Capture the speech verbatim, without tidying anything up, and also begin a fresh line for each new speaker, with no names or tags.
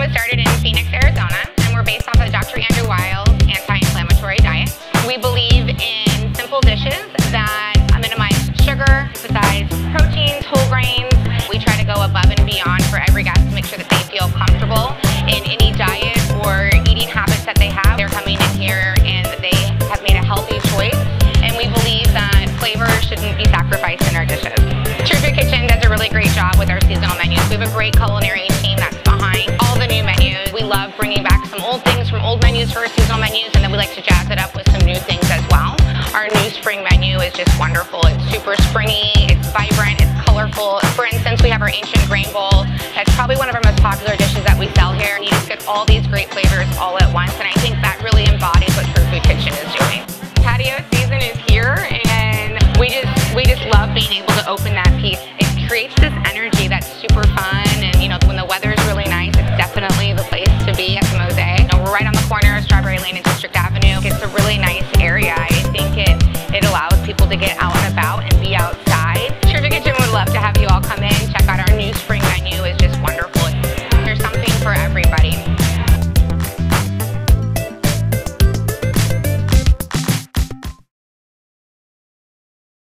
was started in Phoenix, Arizona, and we're based off of Doctor Andrew Weil's anti-inflammatory diet. We believe in simple dishes that minimize sugar, emphasize proteins, whole grains. We try to go above and beyond for every guest to make sure that they feel comfortable in any diet or eating habits that they have. They're coming in here and they have made a healthy choice, and we believe that flavor shouldn't be sacrificed in our dishes. True Food Kitchen does a really great job with our seasonal menus. We have a great culinary team that's behind all the new menus. We love bringing back some old things from old menus for our seasonal menus, and then we like to jazz it up with some new things as well. Our new spring menu is just wonderful. It's super springy, it's vibrant, it's colorful. For instance, we have our ancient grain bowl. That's probably one of our most popular dishes that we sell here. You just get all these great flavors all at once, and I think that really embodies what True Food Kitchen is doing. Patio season is here, and we just we just love being able to open that piece. It creates this energy that's super fun, and you know, when the weather is really nice, it's definitely the place to be at the Mosaic. You know, we're right on the corner of Strawberry Lane and District